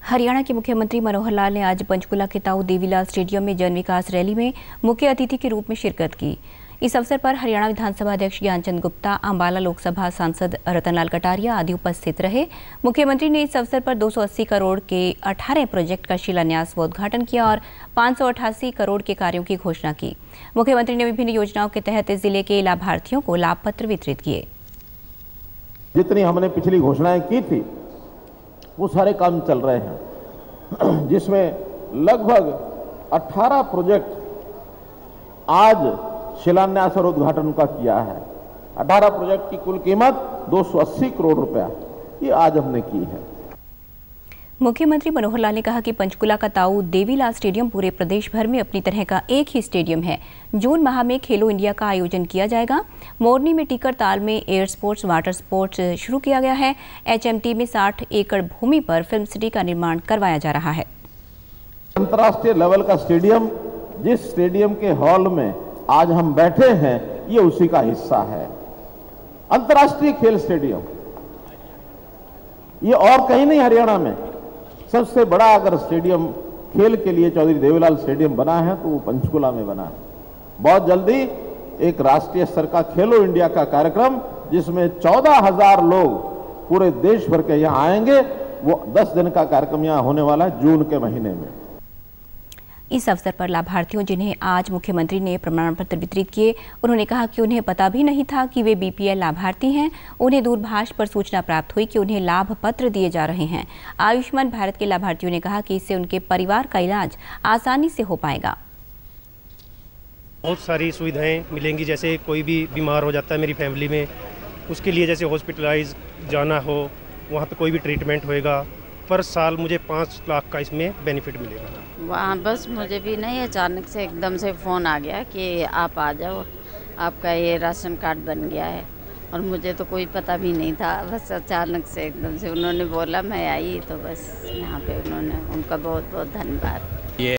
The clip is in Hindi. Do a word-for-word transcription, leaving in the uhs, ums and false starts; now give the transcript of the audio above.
हरियाणा के मुख्यमंत्री मनोहर लाल ने आज पंचकुला के ताऊ देवीलाल स्टेडियम में जन विकास रैली में मुख्य अतिथि के रूप में शिरकत की। इस अवसर पर हरियाणा विधानसभा अध्यक्ष ज्ञानचंद गुप्ता, अंबाला लोकसभा सांसद रतनलाल कटारिया आदि उपस्थित रहे। मुख्यमंत्री ने इस अवसर पर दो सौ अस्सी करोड़ के अठारह प्रोजेक्ट का शिलान्यास व उद्घाटन किया और पाँच सौ अठासी करोड़ के कार्यों की घोषणा की। मुख्यमंत्री ने विभिन्न योजनाओं के तहत जिले के लाभार्थियों को लाभ पत्र वितरित किए। जितनी हमने पिछली घोषणाएं की थी वो सारे काम चल रहे हैं, जिसमें लगभग अठारह प्रोजेक्ट आज शिलान्यास और उद्घाटन का किया है। अठारह प्रोजेक्ट की कुल कीमत दो सौ अस्सी करोड़ रुपया ये आज हमने की है। मुख्यमंत्री मनोहर लाल ने कहा कि पंचकुला का ताऊ देवीलाल स्टेडियम पूरे प्रदेश भर में अपनी तरह का एक ही स्टेडियम है। जून माह में खेलो इंडिया का आयोजन किया जाएगा। मोरनी में टीकर ताल में एयर स्पोर्ट्स, वाटर स्पोर्ट्स शुरू किया गया है। एचएमटी में साठ एकड़ भूमि पर फिल्म सिटी का निर्माण करवाया जा रहा है। अंतर्राष्ट्रीय लेवल का स्टेडियम, जिस स्टेडियम के हॉल में आज हम बैठे हैं, ये उसी का हिस्सा है। अंतर्राष्ट्रीय खेल स्टेडियम ये और कहीं नहीं, हरियाणा में सबसे बड़ा अगर स्टेडियम खेल के लिए चौधरी देवीलाल स्टेडियम बना है तो वो पंचकुला में बना है। बहुत जल्दी एक राष्ट्रीय स्तर का खेलो इंडिया का कार्यक्रम, जिसमें चौदह हजार लोग पूरे देश भर के यहाँ आएंगे, वो दस दिन का कार्यक्रम यहाँ होने वाला है जून के महीने में। इस अवसर पर लाभार्थियों जिन्हें आज मुख्यमंत्री ने प्रमाण पत्र वितरित किए, उन्होंने कहा कि उन्हें पता भी नहीं था कि वे बीपीएल लाभार्थी हैं। उन्हें दूरभाष पर सूचना प्राप्त हुई कि उन्हें लाभ पत्र दिए जा रहे हैं। आयुष्मान भारत के लाभार्थियों ने कहा कि इससे उनके परिवार का इलाज आसानी से हो पाएगा। बहुत सारी सुविधाएं मिलेंगी, जैसे कोई भी बीमार हो जाता है मेरी फैमिली में, उसके लिए जैसे हॉस्पिटलाइज जाना हो, वहाँ पे कोई भी ट्रीटमेंट होएगा, पर साल मुझे पाँच लाख का इसमें बेनिफिट मिलेगा। वहाँ बस मुझे भी नहीं, अचानक से एकदम से फ़ोन आ गया कि आप आ जाओ, आपका ये राशन कार्ड बन गया है, और मुझे तो कोई पता भी नहीं था। बस अचानक से एकदम से उन्होंने बोला, मैं आई, तो बस यहाँ पे उन्होंने, उनका बहुत बहुत धन्यवाद।